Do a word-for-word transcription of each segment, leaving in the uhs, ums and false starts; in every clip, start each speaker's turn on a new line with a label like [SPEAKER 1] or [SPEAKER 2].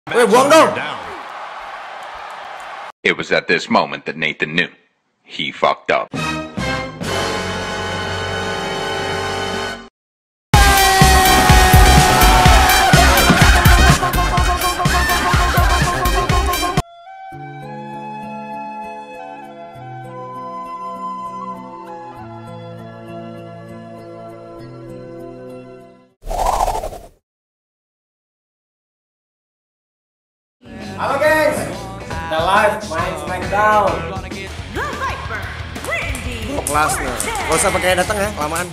[SPEAKER 1] Weh, buang dong.
[SPEAKER 2] It was at this moment that Nathan knew he fucked up.
[SPEAKER 1] Halo gengs, kita live main Smackdown. Kelas nih, gak usah pakai datang ya, kelamaan.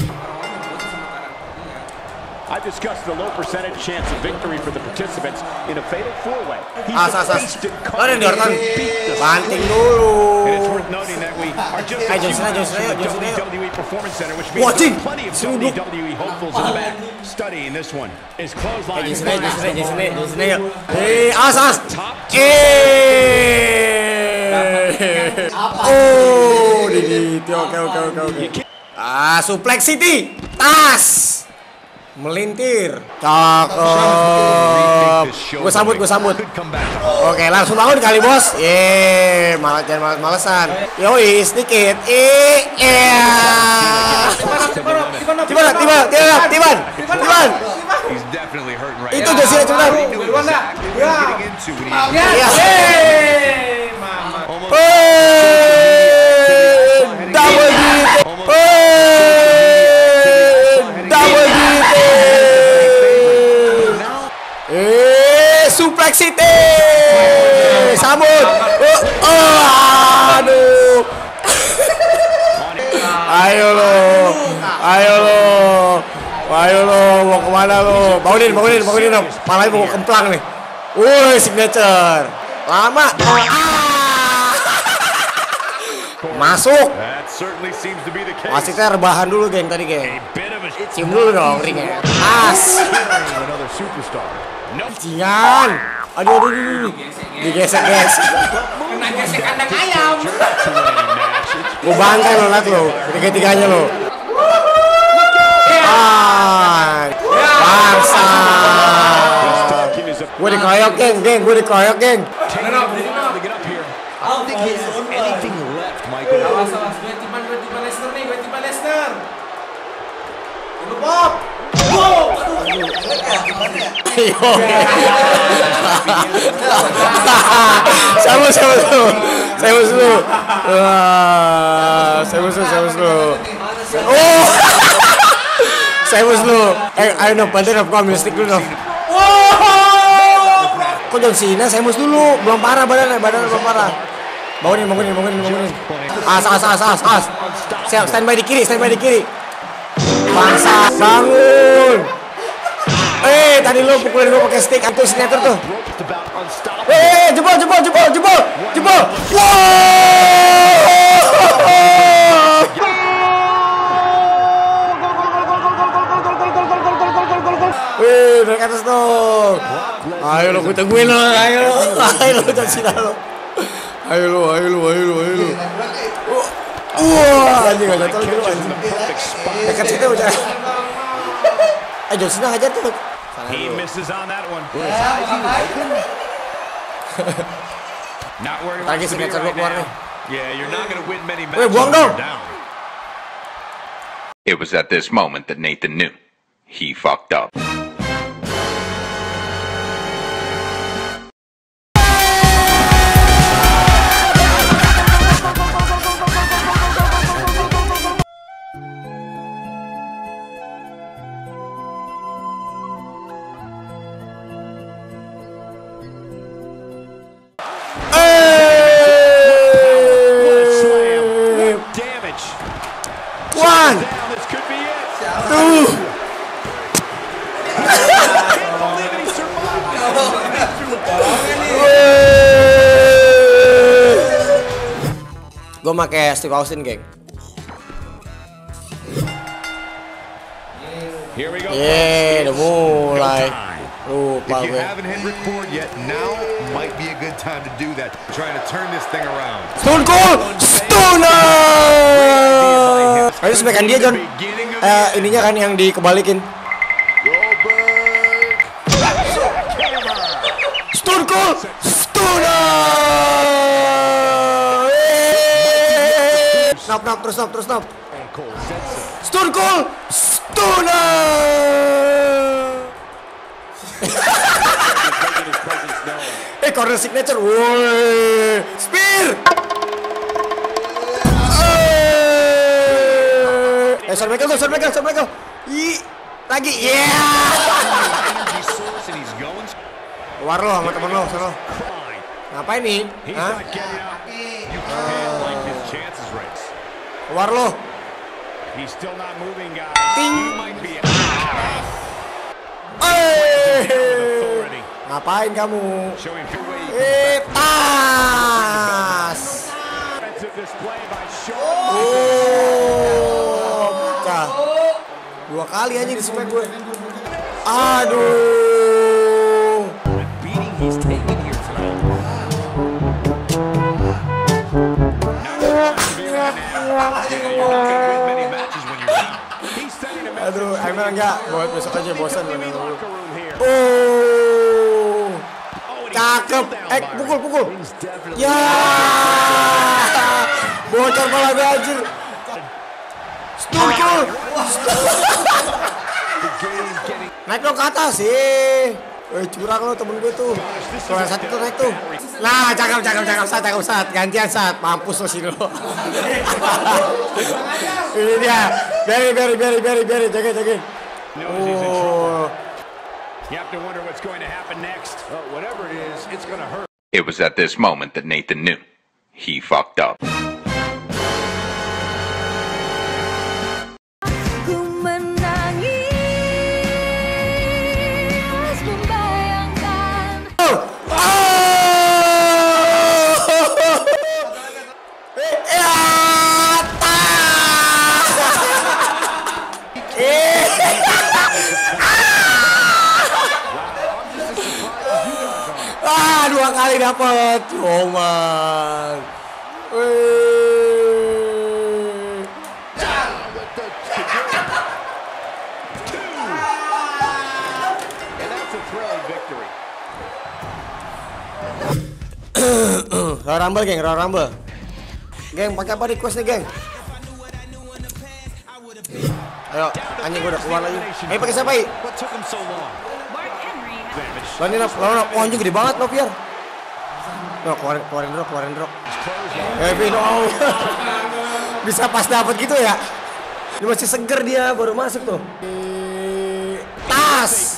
[SPEAKER 3] I discussed the low percentage chance of victory for the participants in a fatal four-way.
[SPEAKER 1] As, as, as. Lo ada di Orton, banting dulu. Ayo Johnson aja, Johnson aja, Johnson aja. Watching, sudut.
[SPEAKER 3] W W E hopefuls in the back studying this one. Is clothesline.
[SPEAKER 1] Ayo Johnson aja, Johnson aja, Johnson aja, Johnson aja. Eh, as, as. Eh. Oh, digigit. Oke, oke, oke, oke. Ah, Suplex City, tas. Melintir, cakep. Gue sambut, gue sambut. Oke, langsung bangun kali bos. Yeay, malah jangan males-malesan. Yoi, sedikit. Eh, iya. Tiban, tiban, tiban, tiban, tiban. Itu Jessica cuman. Iya. Yeay, mama. Double hit. Double hit. Eh, Suplex City. Sambut. Oh, oh, aduh. Ayo lo. Ayo lo. Ayo lo, mau kemana lo? Bangunin, bangunin, bangunin dong. Palanya mau kemplang nih. Woi, signature. Lama. Ah. Masuk. Wasitnya rebahan dulu geng tadi geng. Cium dulu dong ringnya. As. Jangan. Aduh, aduh, aduh. Digesek guys.
[SPEAKER 4] Kena gesek kandang ayam.
[SPEAKER 1] Gue bangkai lo, liat lo. Tiga-tiganya lo. Ah, bangsa. Gue dikeroyok geng, geng. Gue dikeroyok geng.
[SPEAKER 4] Awas, awas. Gue timan, gue timan Lesnar nih. Gue timan Lesnar. Tunggu Bob. Wow.
[SPEAKER 1] Saya musuh, saya musuh, saya musuh, saya musuh, saya musuh. Oh, saya musuh. Eh, ayo dong, bantuin aku ambil stick dulu dong. Kok John Cena, saya musuh dulu, belum parah badannya, badannya belum parah. Bangunin, bangunin, bangunin, bangunin. As, as, as, as, as. Siap, standby di kiri, standby di kiri. Bangsa, bangun. Eh, tadi lo pukulin gue pakai stick antu signature tuh. Eh, jebol, jebol, jebol, jebol, jebol. Wih, dari atas dong. Ayo lo, gue tungguin lo, ayo lo, ayo lo, jangan sini lo. Ayo lo, ayo lo, ayo lo, ayo lo. Wah, anjing gak jatuh gitu anjing. Dekat situ udah. Eh, John Cena hajar tuh.
[SPEAKER 3] He misses on that one.
[SPEAKER 1] Lagi signature gue keluar nih.
[SPEAKER 3] Yeah, you're not gonna win many
[SPEAKER 1] Weh,
[SPEAKER 3] matches.
[SPEAKER 1] buang dong.
[SPEAKER 2] It was at this moment that Nathan knew he fucked up.
[SPEAKER 1] One, two. Gue pakai Steve Austin, geng. Yeay, udah mulai. Lupa
[SPEAKER 5] If you
[SPEAKER 1] gue.
[SPEAKER 5] haven't hit record yet, now might be a good time to do that. Trying to turn this thing around.
[SPEAKER 1] Stone Cold Stunner. Ayo sebekan dia John. Eh, ininya kan yang dikebalikin. Cold Stunner. Nop nop terus nop terus nop. Stone Cold Stunner. Eh, corner signature. Woi, spear. Eh, Shawn Michaels, Shawn Michaels, Shawn Michaels. Ih, lagi. Yeah. Keluar lo sama temen lo, sana. Ngapain nih? Hah? Keluar lo. Ting. Eh. Ngapain kamu? Eh, tas. Oh, pecah. Dua kali aja di smack gue. Aduh. Aduh, emang enggak buat besok aja bosan bener. Oh, cakep. Eh, pukul, pukul. Ya, bocor malah gajir. Stone Cold. Naik lo ke atas sih. Eh, curang lo temen gue tuh. Kalau yang satu tuh naik tuh. Nah, cakep, cakep, cakep, Sat, cakep, Sat. Gantian, Sat. Mampus lo sini lo. Ini dia. Beri, beri, beri, beri, beri. Jaga, jaga. Oh.
[SPEAKER 2] It was at this moment that Nathan knew he fucked up.
[SPEAKER 1] Ah, dua kali dapat, Roman. Wih. Royal Rumble, geng, Royal Rumble. Geng, pakai apa request nih, geng? Ayo, anjing gue udah keluar lagi. Ayo pakai siapa, I? Lawan Nop, lawan Nop. Oh, anjing gede banget, Nop, biar. No, keluarin, keluarin drop, keluarin drop. Kevin, oh. Bisa pas dapet gitu ya? Ini masih seger dia, baru masuk tuh. Tas.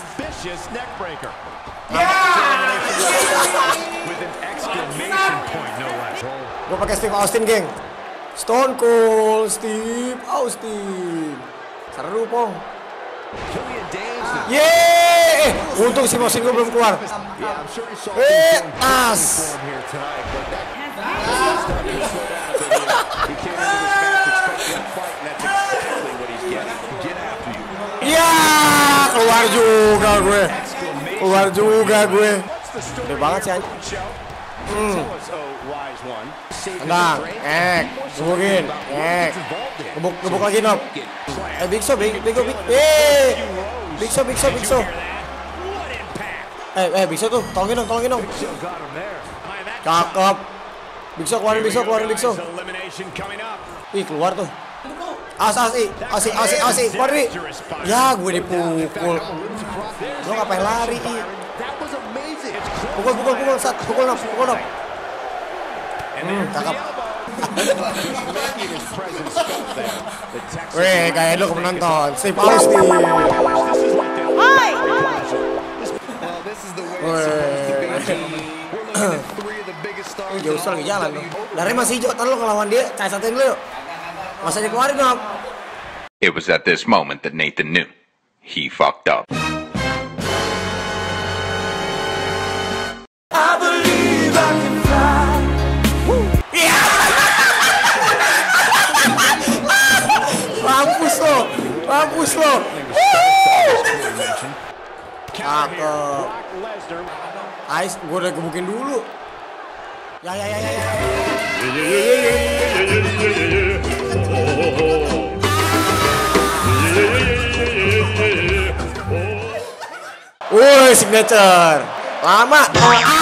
[SPEAKER 1] Gue pakai Steve Austin, geng. Stone Cold Steve Austin. Seru, Pong. Yeay, untung si Mosin gue belum keluar. Eh, tas. Ya, keluar juga gue. Keluar juga gue. Gede banget sih anjing. Hmm. Tenang, ek, gebukin, ek. Gebuk, gebuk lagi, Nop. Eh, Big Show, Big, Big, Big, eh, Big Show, Big Show, Big Show. Eh, eh, Big Show tuh, tolongin dong, tolongin dong. Cakep. Big Show, keluarin Big Show, keluarin Big Show. Ih, keluar tuh. As, as, i, as, as, as, keluarin. Ya, gue dipukul. Lo ngapain lari, I? Pukul, pukul, pukul, Sat, pukul, Nop, pukul, Nop. Hmm, cakep. Weh, kayak lu penonton. Steve Austin. Hai. Weh. Jauh lagi jalan loh. Dari masih hijau, ntar lo ngelawan dia, cacatin lu yuk. Masa dikeluarin, Nop.
[SPEAKER 2] It was at this moment that Nathan knew he fucked up.
[SPEAKER 1] I believe I can fly. Mampus lo, mampus lo. Cakep. Ais, gue udah gebukin dulu. Ya ya ya ya ya. Woi, signature. Lama.